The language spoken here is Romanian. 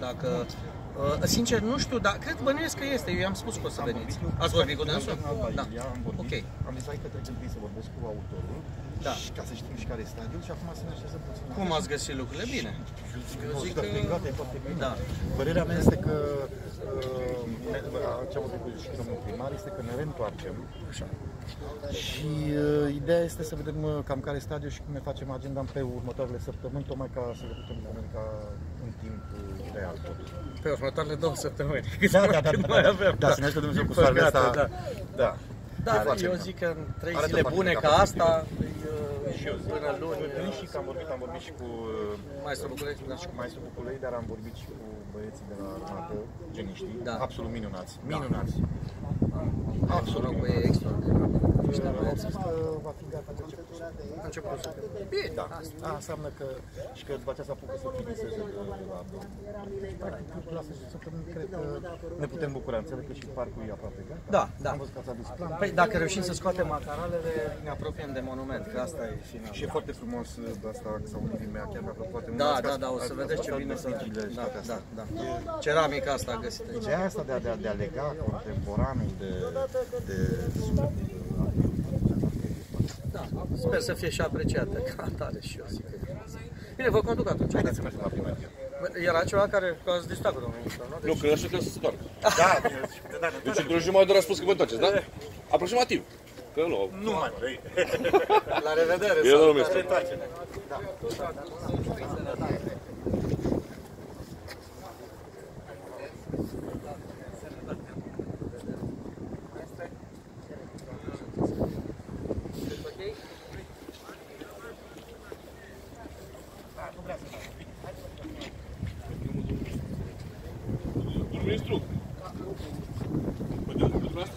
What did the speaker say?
dacă... sincer, nu știu, dar cred bănuiesc că este. Eu i-am spus că o să veniți. Ați vorbit cu dânsul? Da. Am vorbit. Ok. Am zis că trebuie întâi să vorbesc cu autorul. Da. Și ca să știm și care e stadiul și acum să ne așezăm puțin. Cum ați găsit lucrurile? Bine. Eu zic că... E foarte bine. Da. Părerea mea este că ce am vorbit cu domnul primar este că ne reîntoarcem. Așa. Și ideea este să vedem cam care e stadiul și cum ne facem agenda pe următoarele săptămâni, tocmai ca să le putem comunica în timp real. Pe următoarele 2 săptămâni. Da, să ne ajute Dumnezeu cu soarele ăsta. Da. Dar eu zic că în 3 zile bune ca asta, și eu până luni și că am vorbit și cu Maestru Buculei, da, și cu Maestru Buculei, dar am vorbit și cu băieții de la armată, geniștii, da. Absolut minunați. Minunați. Absolut minunați. Extraordinar. Am spus că va fi gata de început. Bine, da. Asta înseamnă că și că după aceea se apucă să finiseze la sfârșitul săptămânii, cred că ne putem bucura. Înțeleg că și parcul e aproape gata. Da, da. Am văzut că ați adus plan. Păi dacă reușim să scoatem macaralele, ne apropiem de monument, că asta e final. Și e foarte frumos asta, sau unii din mea, chiar mi-a plăcut foarte mult. Da, o să vedeți ce bine să... Da. Ceramica asta găsită. Ideea asta de a lega contemporanul de da, sper să fie și apreciată ca atare și eu zic că e. Bine, vă conduc atunci. Haideți să mergem la primărie. Era ceva care ați discutat cu domnul ministru, nu? Nu, că ăștia trebuie să se întoarcă. Da, deci într-o jumătate de oră a spus că vă întoarceți, da? Aproximativ. Că nu mai vrei. La revedere. Bine, domnul ministru. Da. Ministru.